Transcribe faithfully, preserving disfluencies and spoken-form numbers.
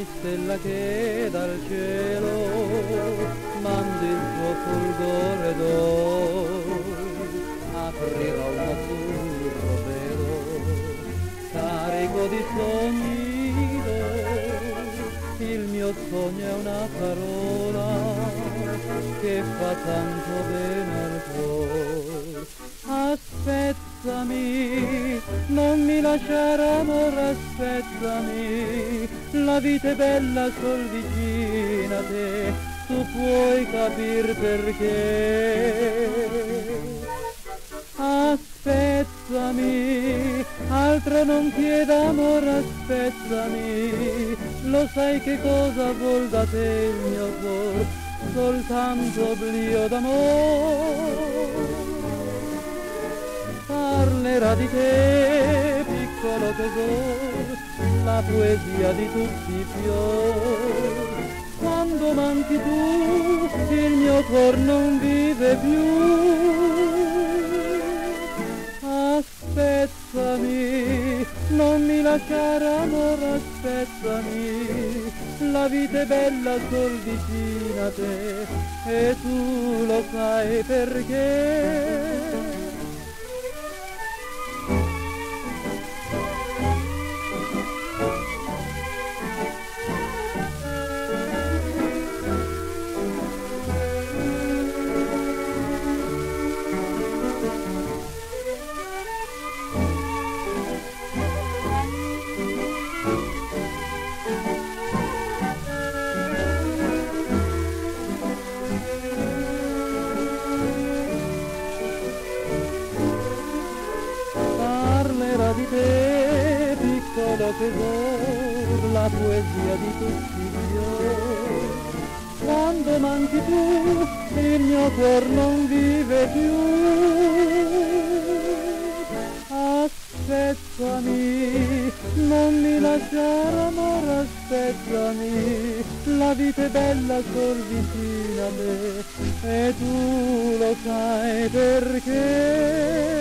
stella che dal cielo mandi il tuo fulgore d'oro, aprirò un azzurro velo carico di sogni d'oro. Il mio sogno è una parola che fa tanto bene al cuore. Aspettami, non mi lasciare amore, aspettami, la vita è bella sol vicina a te, tu puoi capir perché. Aspettami, altro non chiedo amore, aspettami, lo sai che cosa vuol da te il mio cuore, soltanto oblio d'amore. Parlerà di te, piccolo tesoro, la poesia di tutti i fiori. Quando manchi tu, il mio cuor non vive più. Aspettami, non mi lasciare amore, aspettami, la vita è bella sol vicina a te e tu lo sai perché. Di te, piccolo tesoro, la poesia di tutti i fiori. Quando manchi tu, il mio cuor non vive più. Aspettami, non mi lasciare amore, aspettami, la vita è bella sol vicina a me e tu lo sai perché.